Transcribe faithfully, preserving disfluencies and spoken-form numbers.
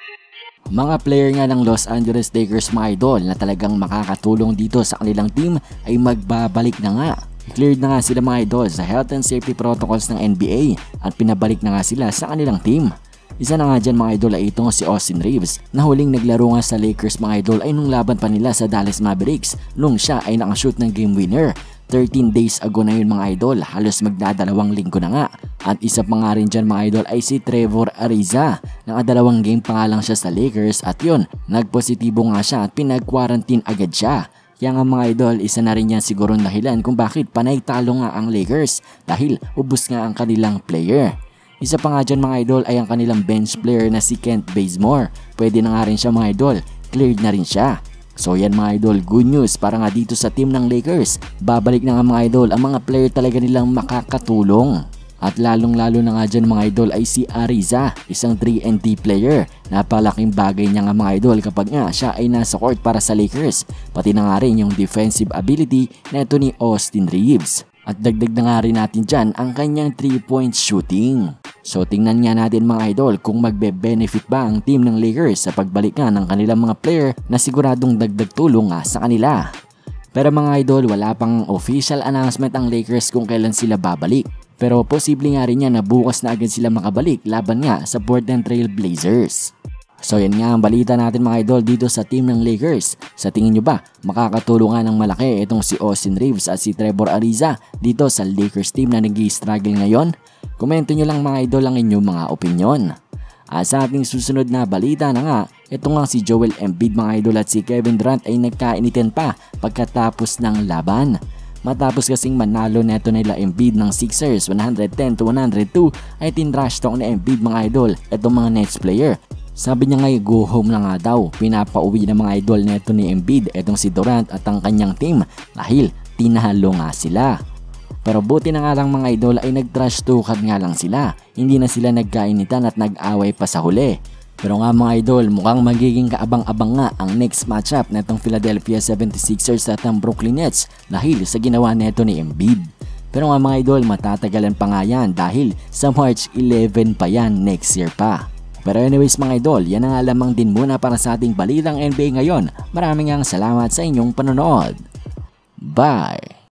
Mga player nga ng Los Angeles Lakers mga idol na talagang makakatulong dito sa kanilang team ay magbabalik na nga. Cleared na nga sila mga idol sa health and safety protocols ng N B A at pinabalik na nga sila sa kanilang team. Isa na nga dyan mga idol ay itong si Austin Reeves na huling naglaro nga sa Lakers mga idol ay nung laban pa nila sa Dallas Mavericks nung siya ay nakashoot ng game winner. thirteen days ago na yun mga idol, halos magdadalawang linggo na nga. At isa pa nga rin dyan mga idol ay si Trevor Ariza. Nakadalawang game pa nga lang siya sa Lakers at yun, nagpositibo nga siya at pinag-quarantine agad siya. Kaya nga mga idol, isa na rin yan siguro dahilan kung bakit panay talo nga ang Lakers dahil ubos nga ang kanilang player. Isa pa nga dyan mga idol ay ang kanilang bench player na si Kent Bazemore. Pwede na nga rin siya mga idol, cleared na rin siya. So yan mga idol, good news para nga dito sa team ng Lakers. Babalik na nga mga idol ang mga player talaga nilang makakatulong. At lalong lalo na nga dyan mga idol ay si Ariza, isang three and D player. Napalaking bagay niya nga mga idol kapag nga siya ay nasa court para sa Lakers. Pati na nga rin yung defensive ability na ito ni Austin Reeves. At dagdag na nga rin natin dyan ang kanyang three point shooting. So tingnan nga natin mga idol kung magbe-benefit ba ang team ng Lakers sa pagbalik nga ng kanilang mga player na siguradong dagdag tulong nga sa kanila. Pero mga idol, wala pang official announcement ang Lakers kung kailan sila babalik. Pero posible nga rin yan na bukas na agad sila makabalik laban nga sa Portland Trail Blazers. So yan nga ang balita natin mga idol dito sa team ng Lakers. Sa tingin nyo ba makakatulungan ng malaki itong si Austin Reeves at si Trevor Ariza dito sa Lakers team na nag-i-struggle ngayon? Komento nyo lang mga idol ang inyong mga opinyon. At sa ating susunod na balita na nga, ito nga si Joel Embiid mga idol at si Kevin Durant ay nagkainitan pa pagkatapos ng laban. Matapos kasing manalo neto nila Embiid ng Sixers one ten to one oh two ay tinrash talk ni Embiid mga idol itong mga Nets player. Sabi niya nga go home na nga daw, pinapauwi ng mga idol neto ni Embiid itong si Durant at ang kanyang team dahil tinalo nga sila. Pero buti na nga lang mga idol ay nag-trash talkan nga lang sila, hindi na sila nagkainitan at nag-away pa sa huli. Pero nga mga idol, mukhang magiging kaabang-abang nga ang next matchup netong Philadelphia seventy-sixers at ang Brooklyn Nets dahil sa ginawa neto ni Embiid. Pero nga mga idol, matatagalan pa nga yan dahil sa March eleven pa yan next year pa. Pero anyways mga idol, yan ang lamang din muna para sa ating balitang N B A ngayon. Maraming ang salamat sa inyong panonood. Bye!